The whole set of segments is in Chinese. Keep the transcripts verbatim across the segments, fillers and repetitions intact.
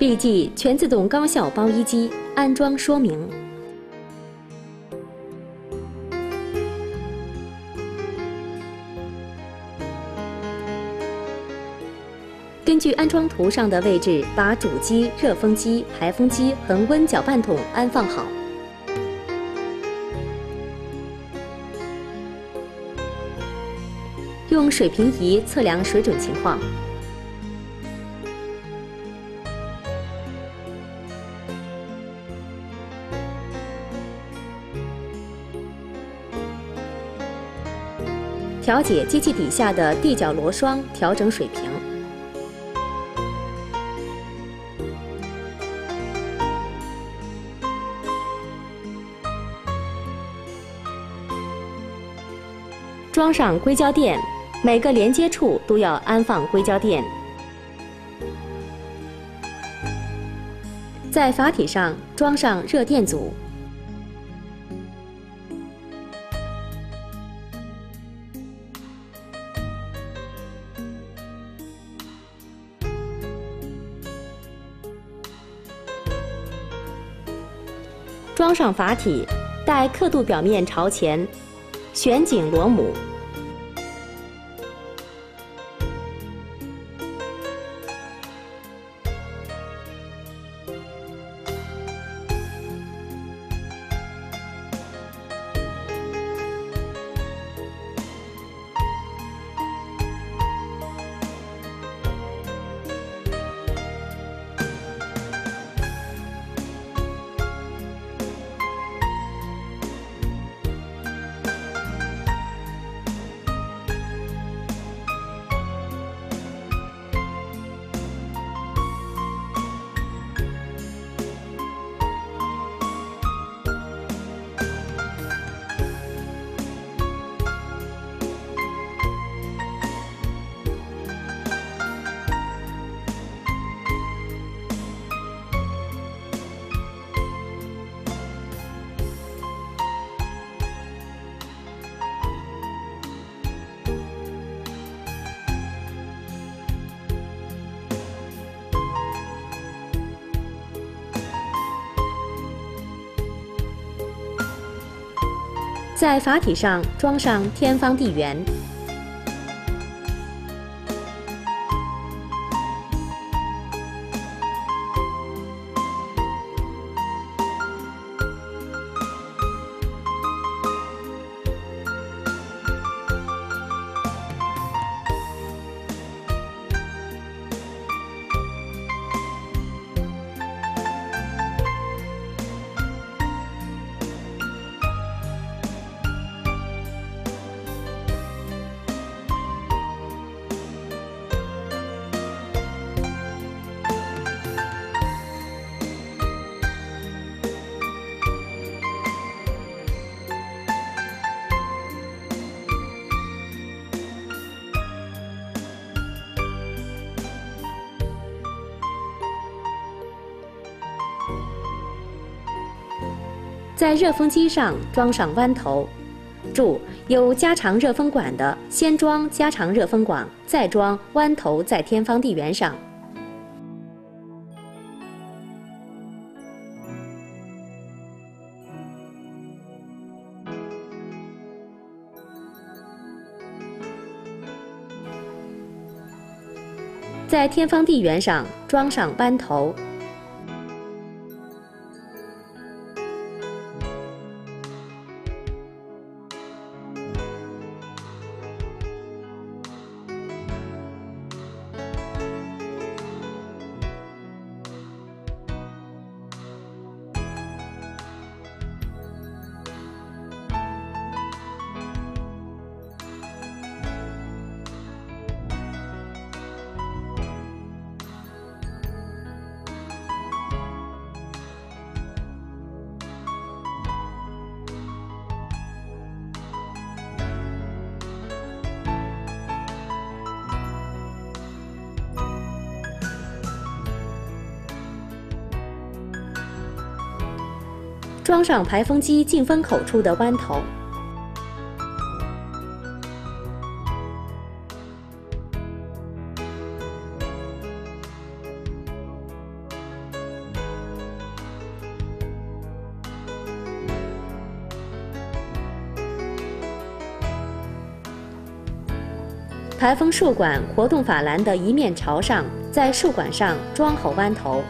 B G 全自动高效包衣机安装说明。根据安装图上的位置，把主机、热风机、排风机、恒温搅拌桶安放好。用水平仪测量水准情况。调节机器底下的地脚螺栓，调整水平。装上硅胶垫，每个连接处都要安放硅胶垫。在阀体上装上热电阻。装上阀体，待刻度表面朝前，旋紧螺母。在阀体上装上天方地圆。在热风机上装上弯头，注：有加长热风管的，先装加长热风管，再装弯头在天方地圆上。在天方地圆上装上弯头。装上排风机进风口处的弯头。 排风束管活动法兰的一面朝上，在束管上装好弯头。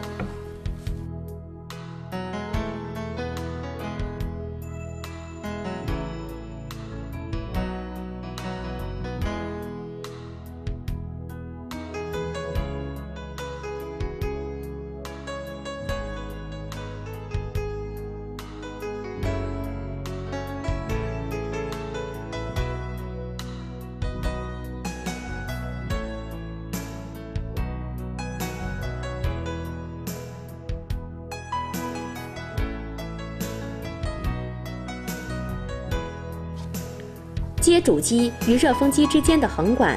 接主机与热风机之间的横管，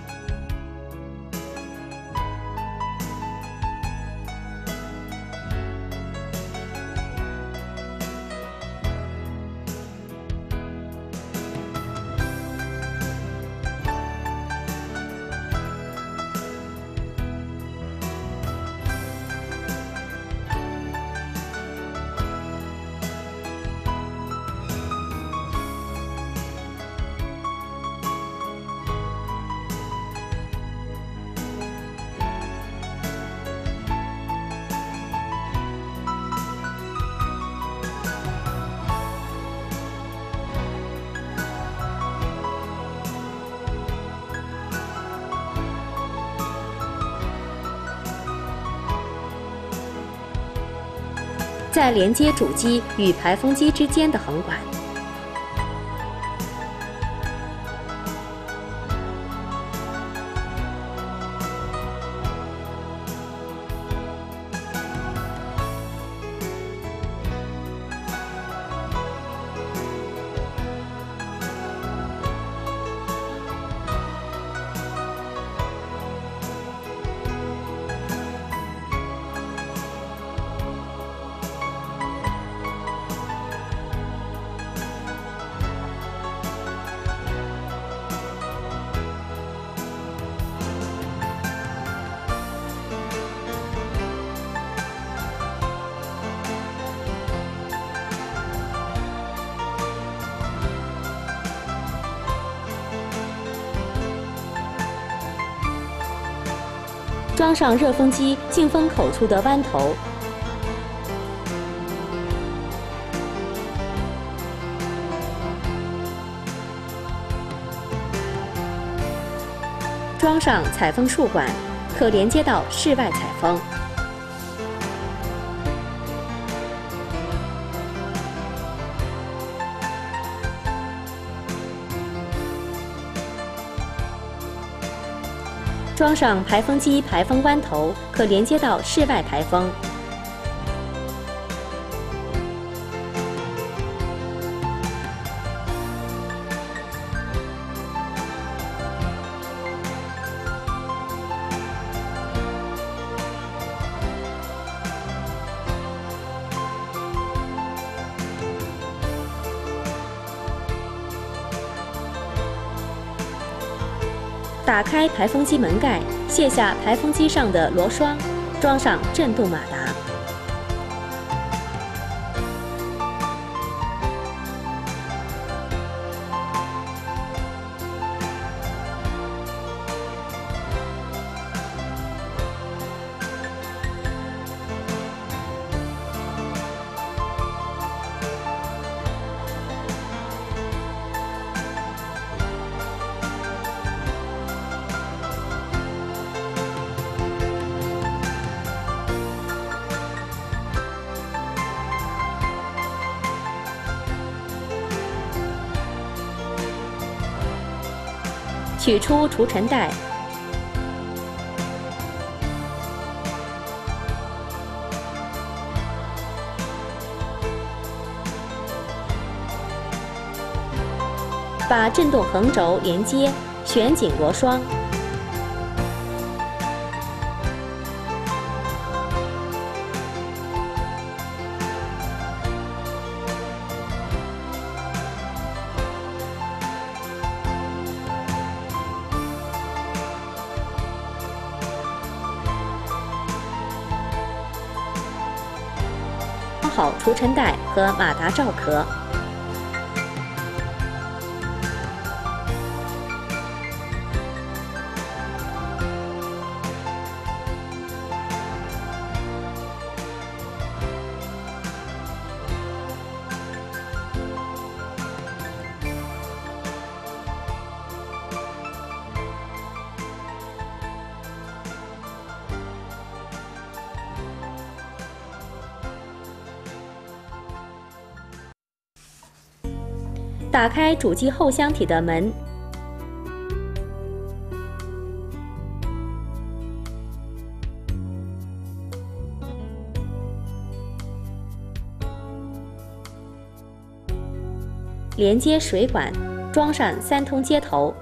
再连接主机与排风机之间的横管。装上热风机进风口处的弯头，装上采风束管，可连接到室外采风。装上排风机排风弯头，可连接到室外排风。打开排风机门盖，卸下排风机上的螺栓，装上震动马达。取出除尘袋，把振动横轴连接，旋紧螺栓。装好除尘袋和马达罩壳。 打开主机后箱体的门，连接水管，装上三通接头。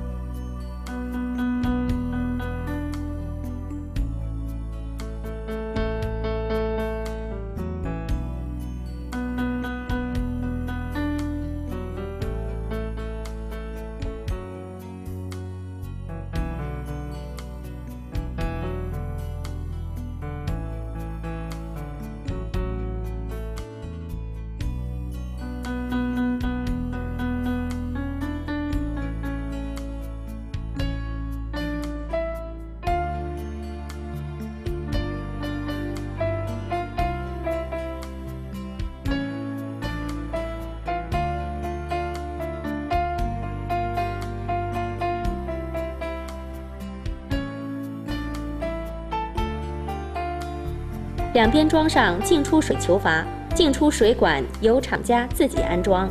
两边装上进出水球阀，进出水管由厂家自己安装。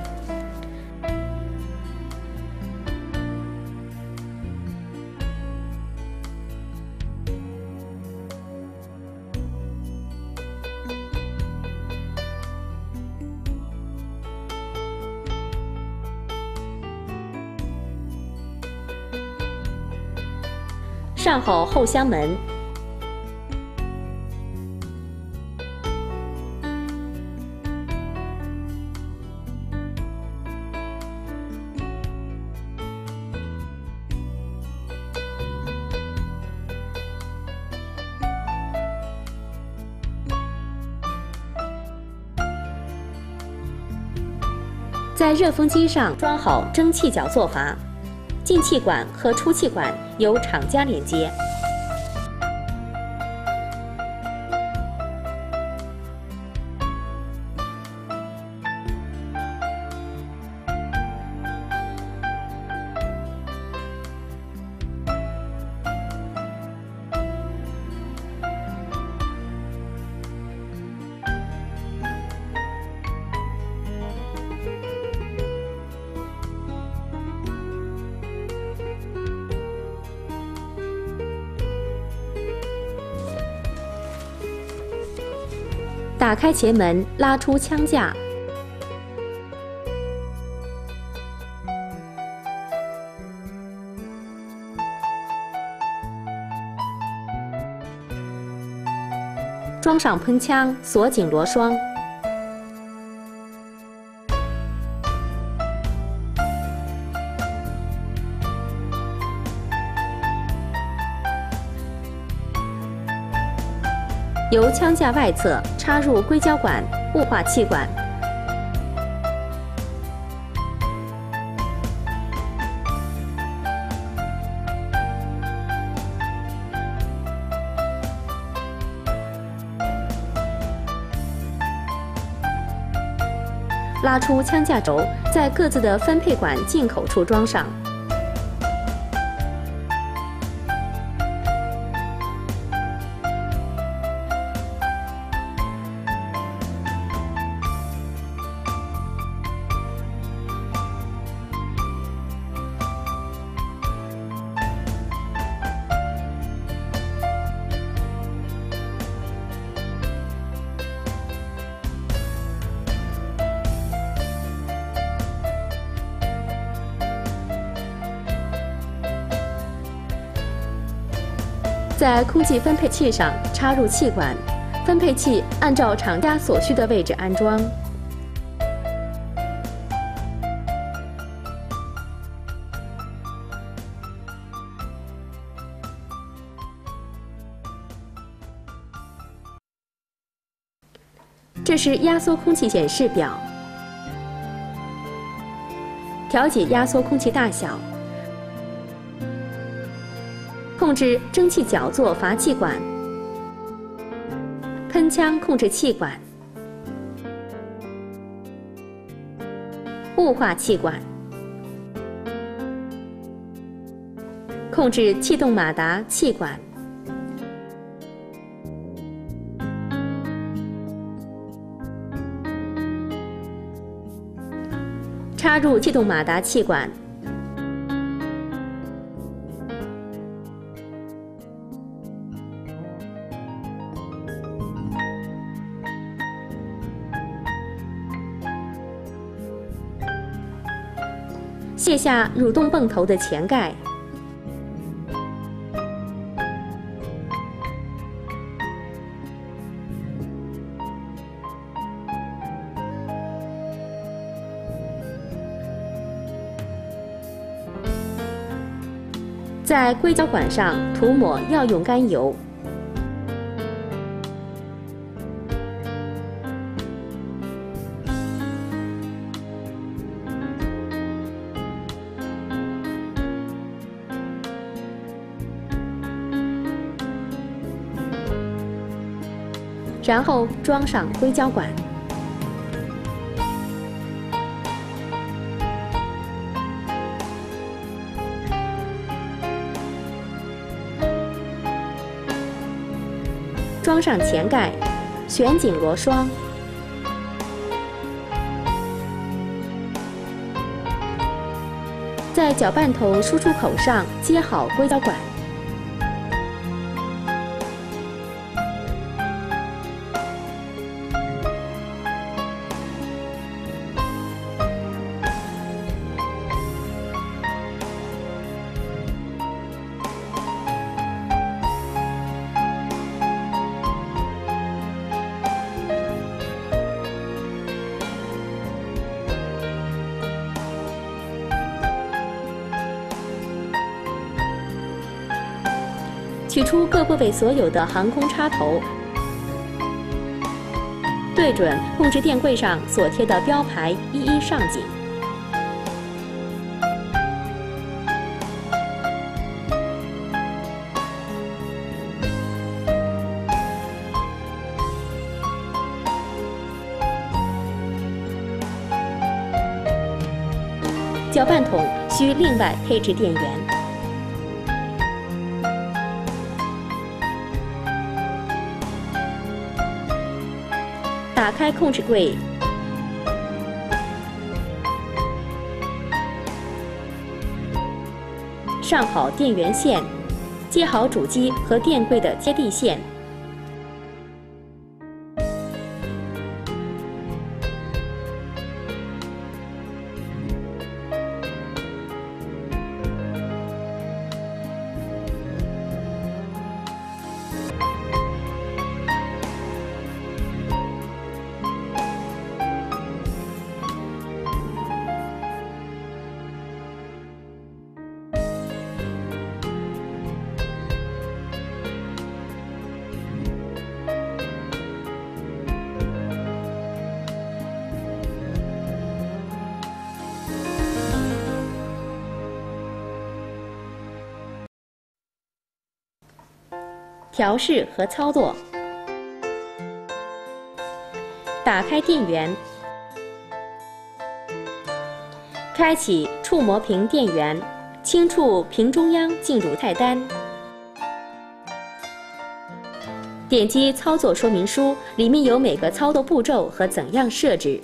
上好后箱门。在热风机上装好蒸汽搅座阀，进气管和出气管由厂家连接。打开前门，拉出枪架，装上喷枪，锁紧螺栓。由枪架外侧插入硅胶管、雾化气管，拉出枪架轴，在各自的分配管进口处装上。在空气分配器上插入气管，分配器按照厂家所需的位置安装。这是压缩空气显示表，调节压缩空气大小。控制蒸汽搅座阀气管，喷枪控制气管，雾化气管，控制气动马达气管， 插入气动马达气管。卸下蠕动泵头的前盖。在硅胶管上涂抹药用甘油。然后装上硅胶管。装上前盖，旋紧螺栓。在搅拌筒输出口上接好硅胶管。取出各部位所有的航空插头，对准控制电柜上所贴的标牌，一一上紧。搅拌筒需另外配置电源。打开控制柜，上好电源线，接好主机和电柜的接地线。调试和操作。打开电源，开启触摸屏电源，轻触屏中央进入菜单，点击操作说明书，里面有每个操作步骤和怎样设置。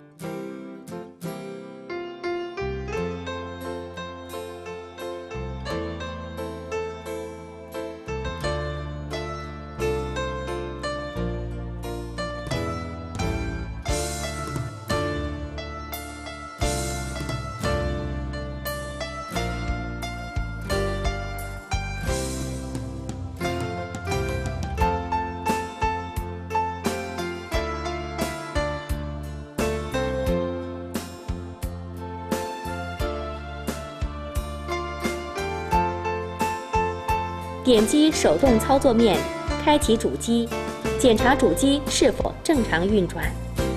点击手动操作面，开启主机，检查主机是否正常运转。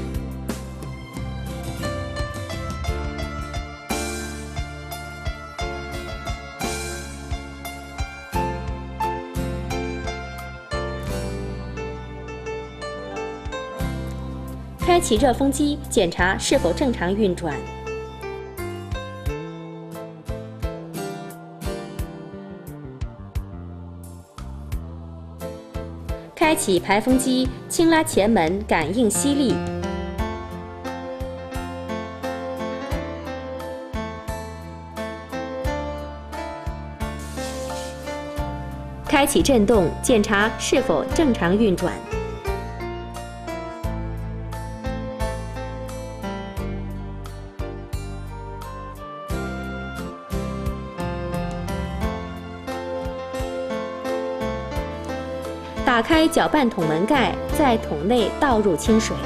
开启热风机，检查是否正常运转。开启排风机，轻拉前门，感应吸力。 启振动，检查是否正常运转。打开搅拌桶门盖，在桶内倒入清水。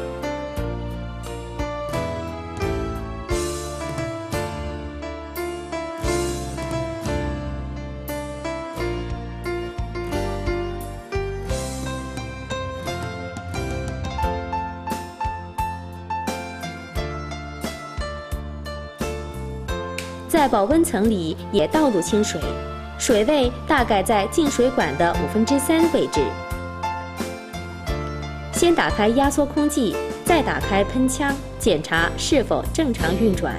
在保温层里也倒入清水。 水位大概在进水管的五分之三位置。先打开压缩空气，再打开喷枪，检查是否正常运转。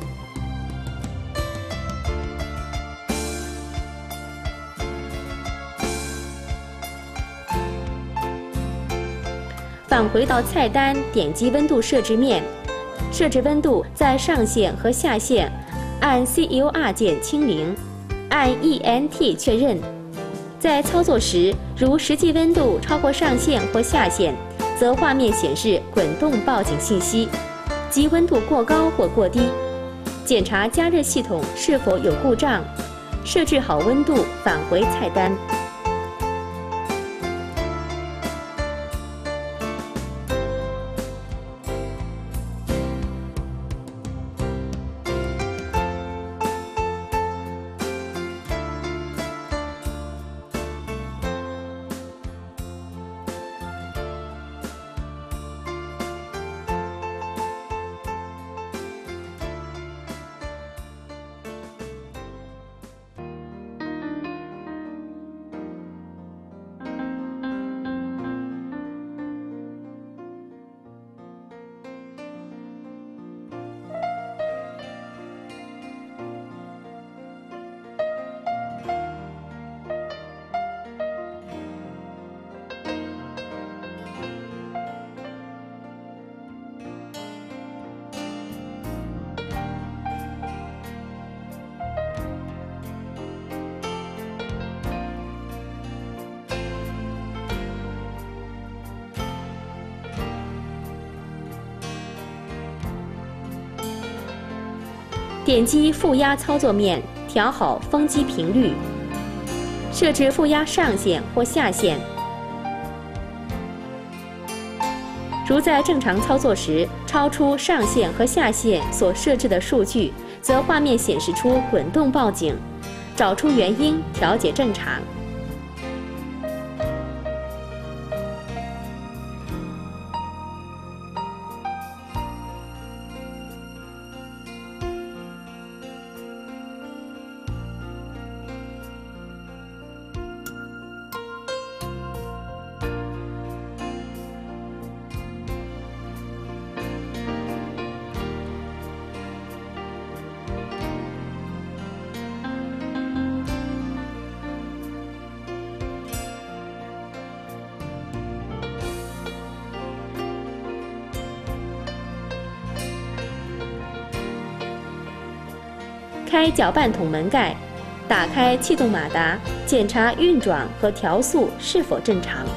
返回到菜单，点击温度设置面，设置温度在上限和下限，按 C U R 键清零。 按 E N T 确认，在操作时，如实际温度超过上限或下限，则画面显示滚动报警信息，即温度过高或过低。检查加热系统是否有故障，设置好温度，返回菜单。 点击负压操作面，调好风机频率，设置负压上限或下限。如在正常操作时超出上限和下限所设置的数据，则画面显示出滚动报警，找出原因，调节正常。 开搅拌桶门盖，打开气动马达，检查运转和调速是否正常。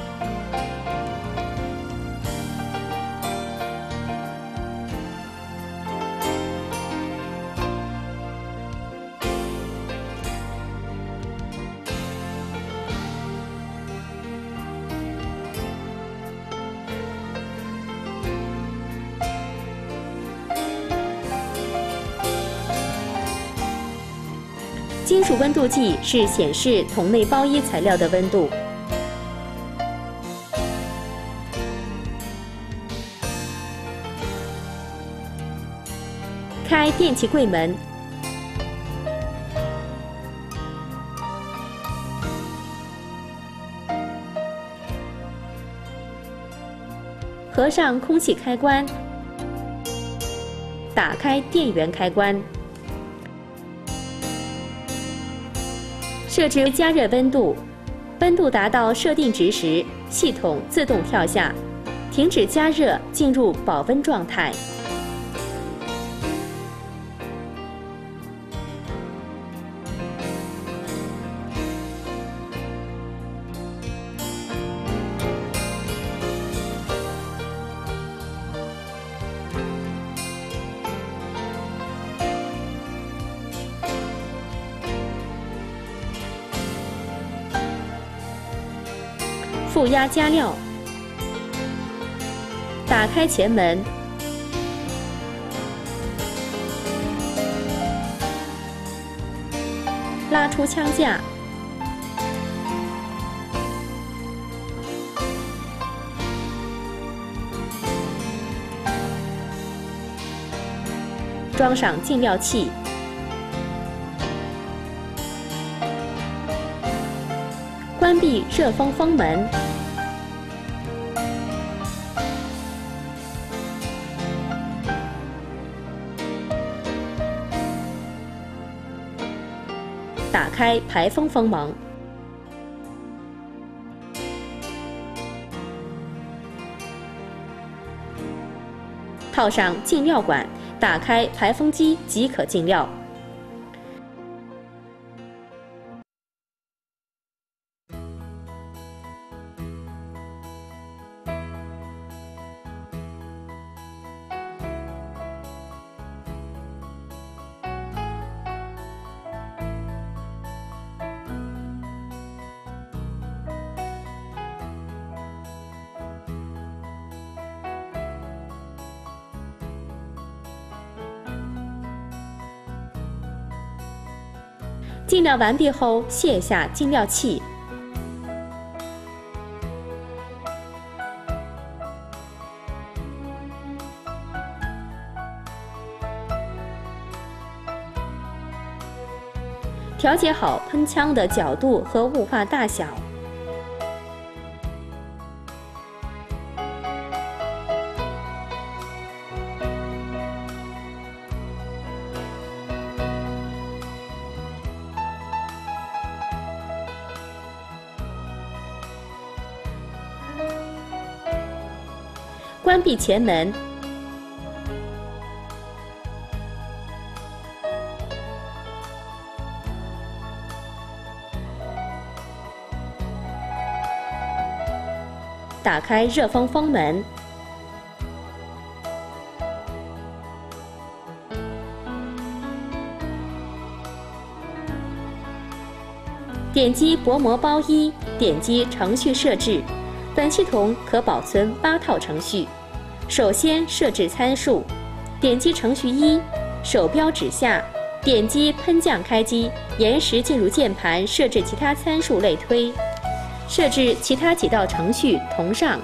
金属温度计是显示桶内包衣材料的温度。开电气柜门，合上空气开关，打开电源开关。 设置加热温度，温度达到设定值时，系统自动跳下，停止加热，进入保温状态。 负压加料，打开前门，拉出枪架，装上进料器，关闭热风风门，打开排风风门，套上进料管，打开排风机即可进料。进料完毕后，卸下进料器，调节好喷枪的角度和雾化大小。关闭前门，打开热风风门，点击薄膜包一，点击程序设置。本系统可保存八套程序。首先设置参数，点击程序一，手标指下，点击喷降开机，延时进入键盘设置其他参数类推，设置其他几道程序同上。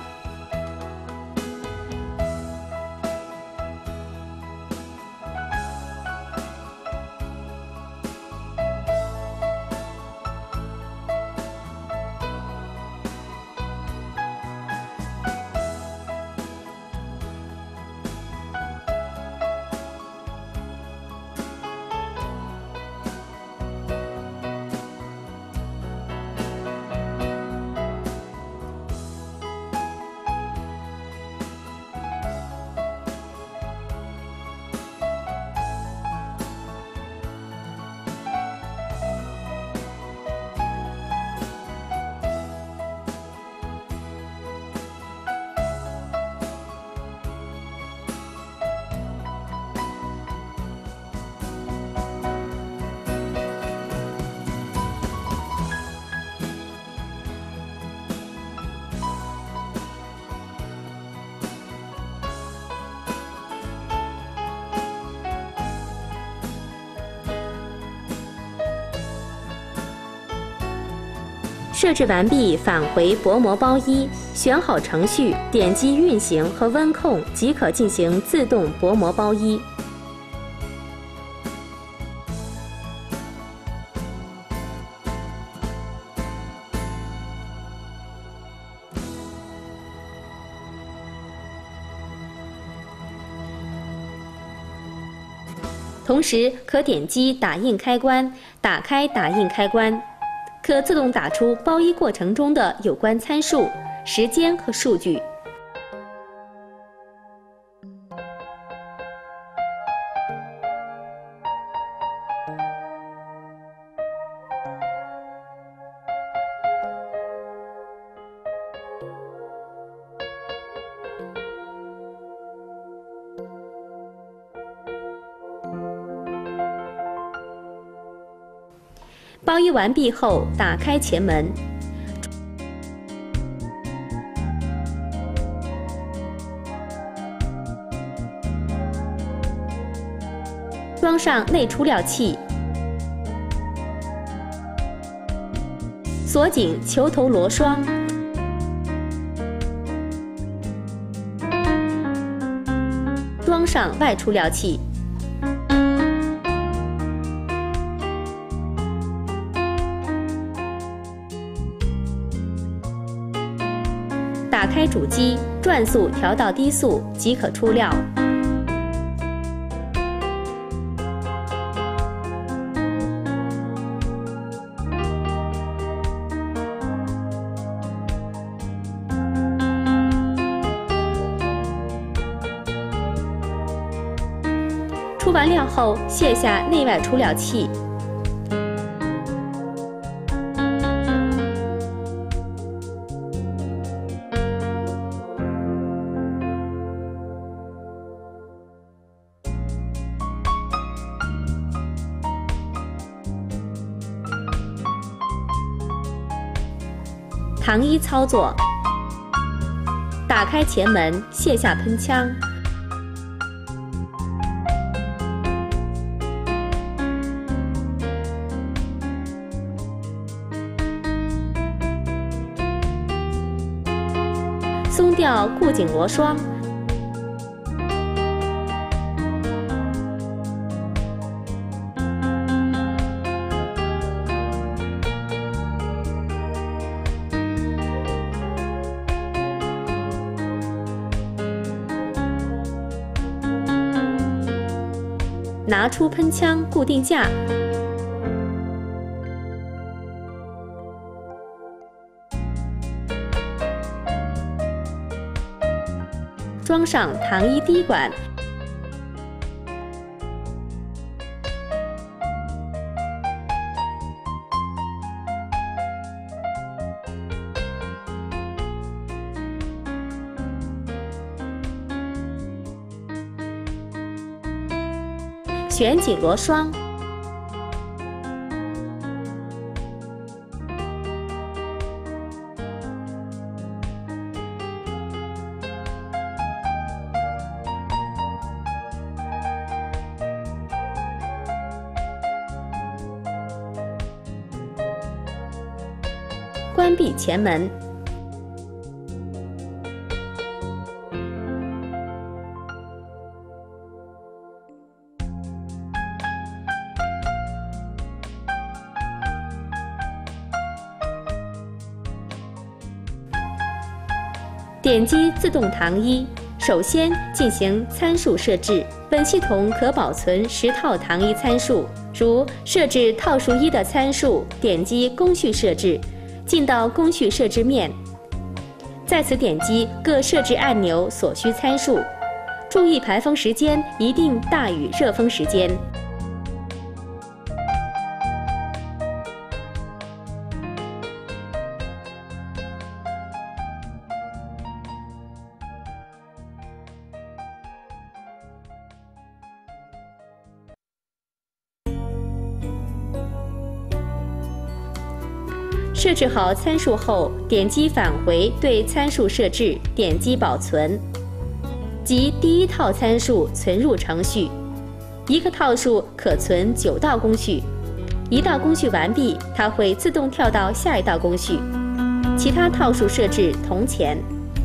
设置完毕，返回薄膜包一，选好程序，点击运行和温控即可进行自动薄膜包一。同时可点击打印开关，打开打印开关。可自动打出包衣过程中的有关参数、时间和数据。包衣完毕后，打开前门， 装上内出料器，锁紧球头螺栓，装上外出料器，打开主机，转速调到低速即可出料。出完料后，卸下内外出料器。糖衣操作：打开前门，卸下喷枪，松掉固紧螺栓，拿出喷枪固定架，装上糖衣滴管，旋紧螺栓，关闭前门。点击自动糖衣，首先进行参数设置。本系统可保存十套糖衣参数，如设置套数一的参数，点击工序设置，进到工序设置面，在此点击各设置按钮所需参数，注意排风时间一定大于热风时间。设置好参数后，点击返回对参数设置，点击保存，即第一套参数存入程序。一个套数可存九道工序，一道工序完毕，它会自动跳到下一道工序。其他套数设置同前。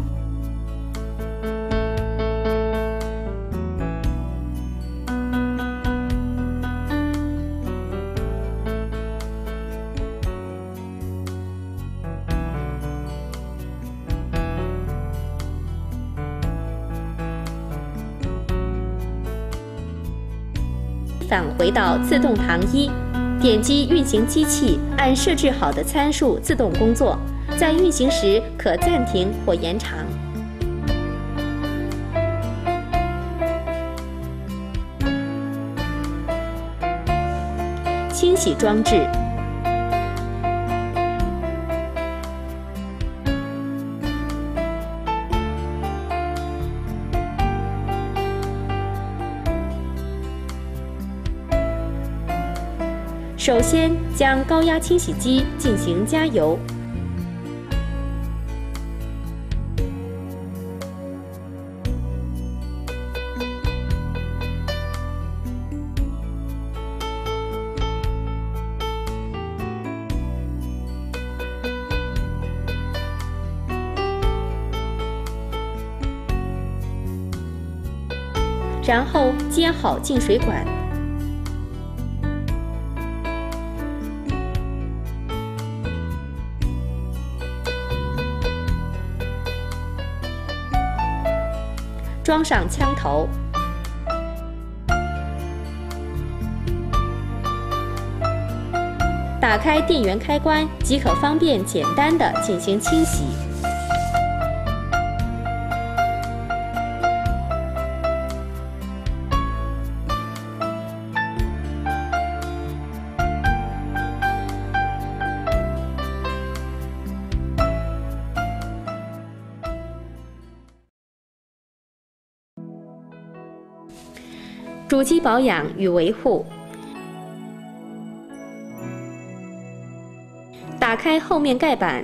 返回到自动糖衣，点击运行机器，按设置好的参数自动工作，在运行时可暂停或延长。清洗装置。首先，将高压清洗机进行加油， 然后接好进水管。装上枪头，打开电源开关即可方便简单的进行清洗。主机保养与维护。打开后面盖板，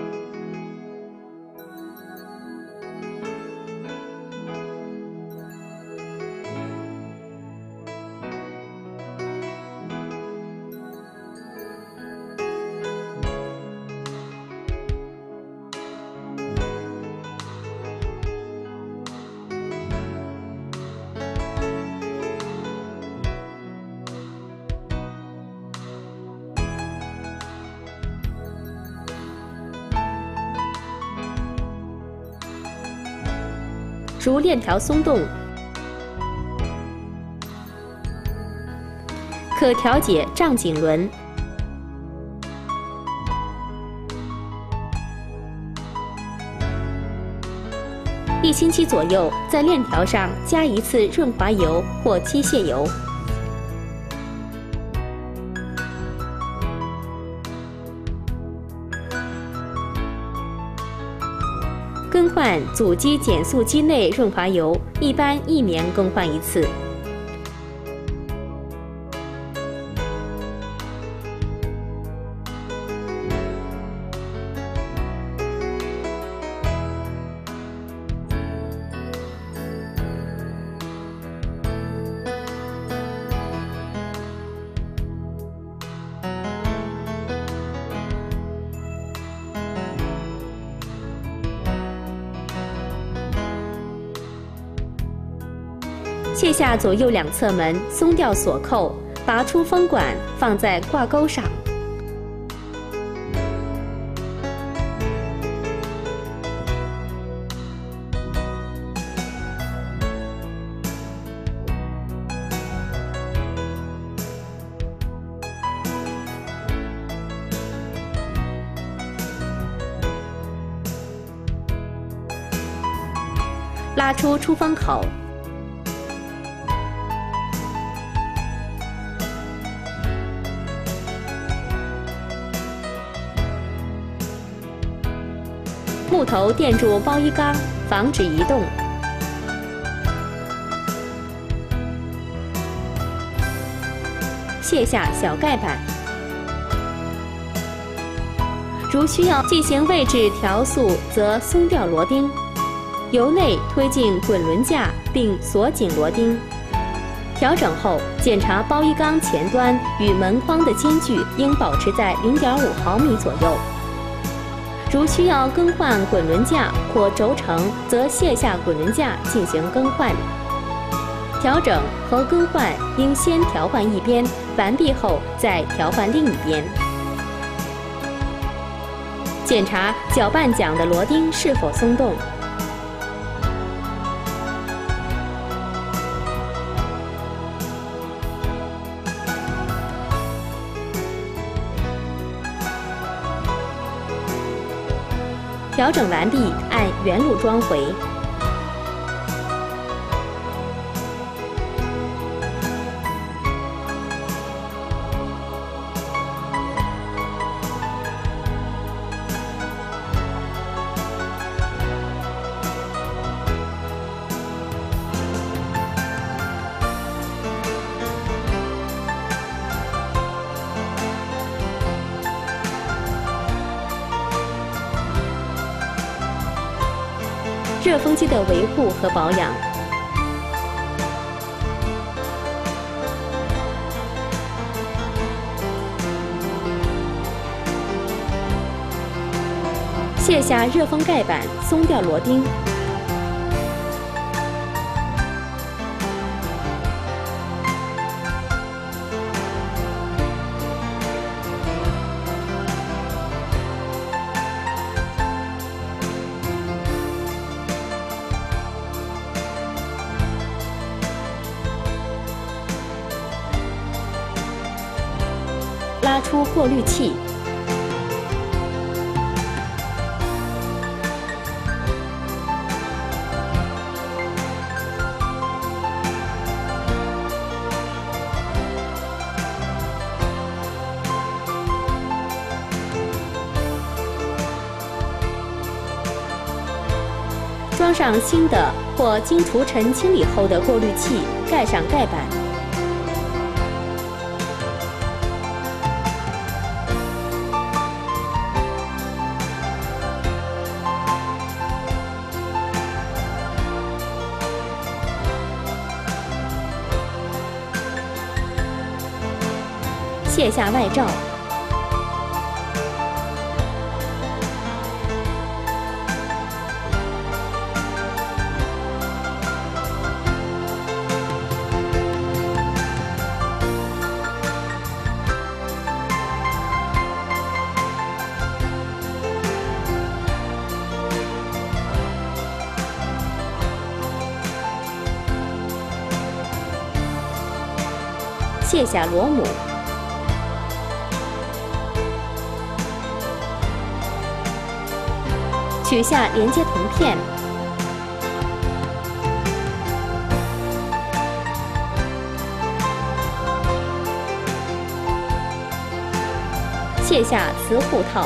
如链条松动，可调节胀紧轮。一星期左右，在链条上加一次润滑油或机械油。更换阻击减速机内润滑油，一般一年更换一次。卸下左右两侧门，松掉锁扣，拔出风管，放在挂钩上。拉出出风口。木头垫住包衣缸，防止移动。卸下小盖板。如需要进行位置调速，则松掉螺钉，由内推进滚轮架并锁紧螺钉。调整后，检查包衣缸前端与门框的间距应保持在 零点五毫米左右。如需要更换滚轮架或轴承，则卸下滚轮架进行更换。调整和更换应先调换一边，完毕后再调换另一边。检查搅拌桨的螺钉是否松动。调整完毕，按原路装回。热风机的维护和保养。卸下热风盖板，松掉螺钉。 拉出过滤器。装上新的或经除尘清理后的过滤器，盖上盖板。卸下外罩。卸下螺母，取下连接铜片，卸下磁护套，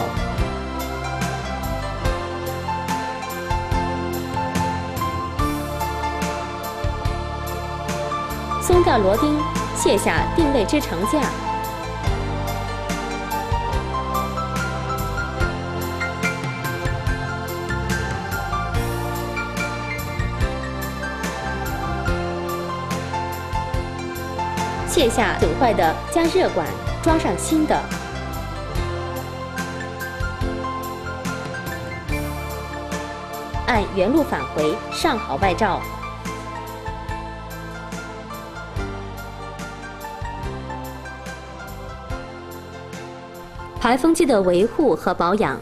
松掉螺钉。卸下定位支撑架，卸下损坏的加热管，装上新的。按原路返回，上好外罩。排风机的维护和保养。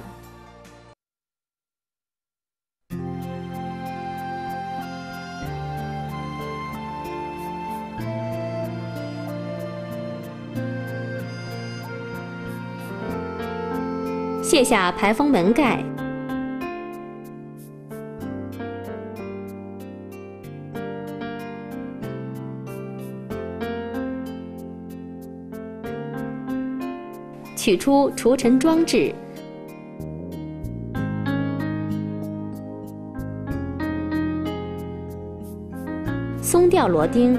卸下排风门盖。取出除尘装置，松掉螺钉，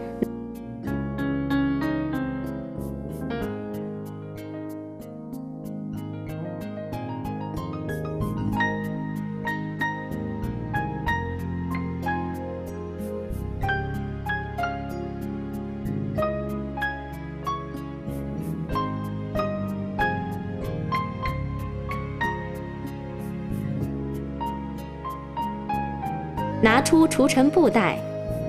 拿出除尘布袋，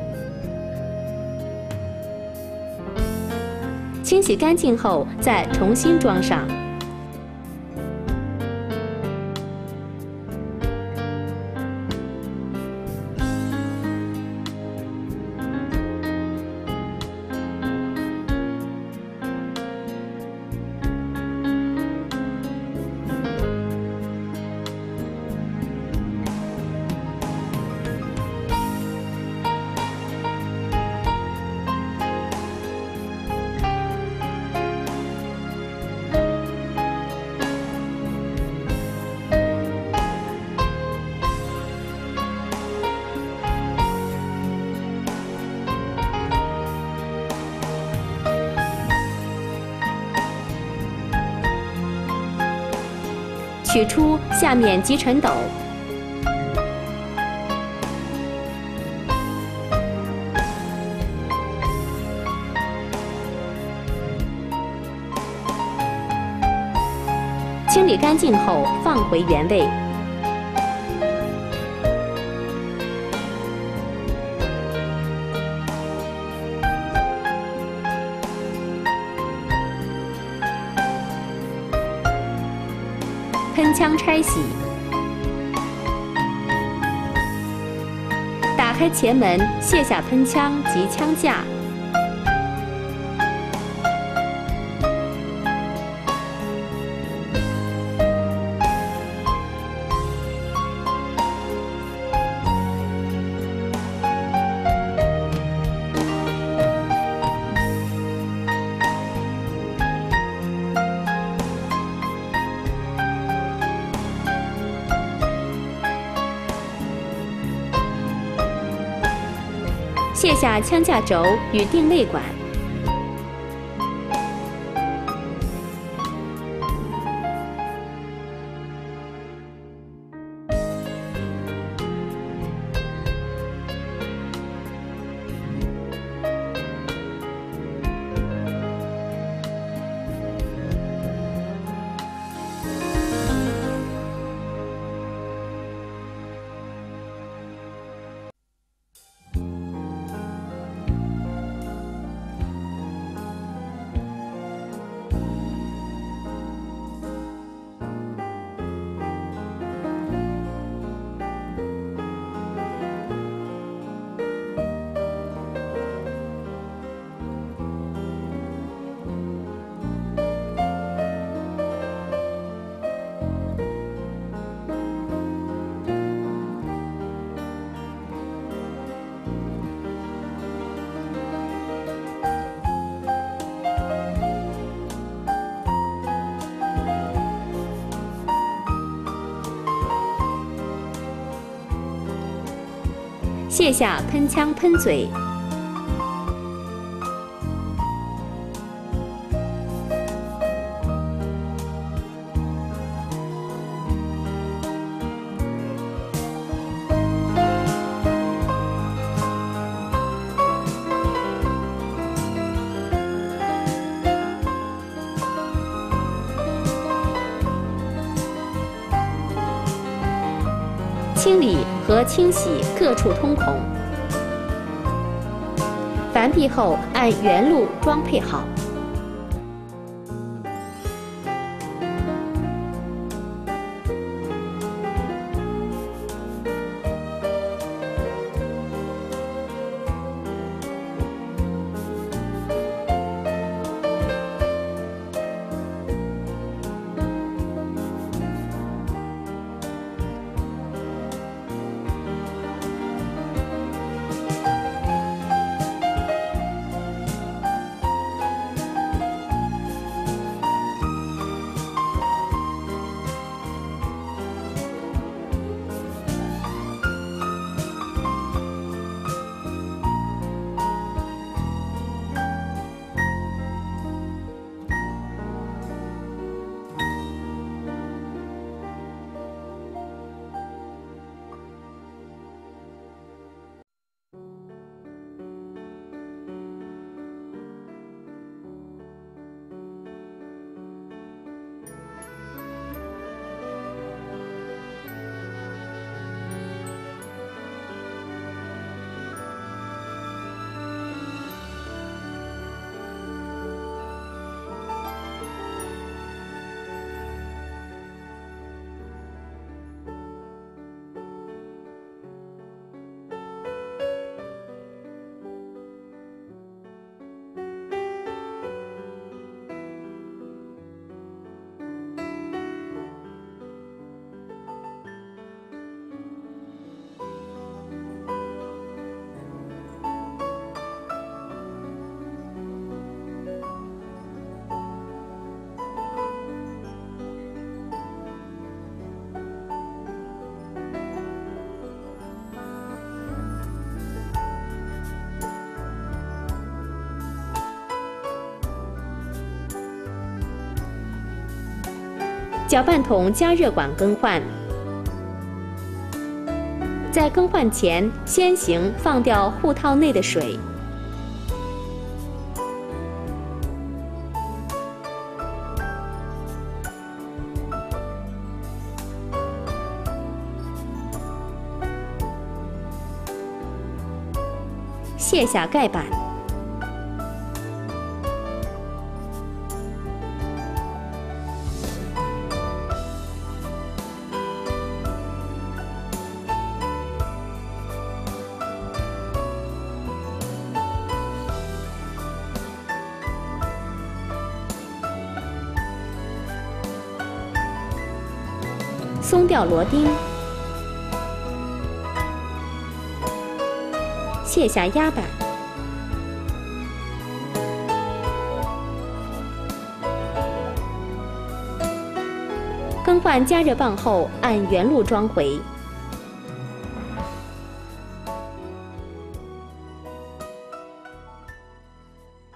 清洗干净后再重新装上。取出下面集尘斗，清理干净后放回原位。喷枪拆洗，打开前门，卸下喷枪及枪架， 卸下枪架轴与定位管。卸下喷枪喷嘴。清理和清洗各处通孔，完毕后按原路装配好。搅拌桶加热管更换，在更换前先行放掉护套内的水。卸下盖板。松掉螺钉，卸下压板，更换加热棒后按原路装回。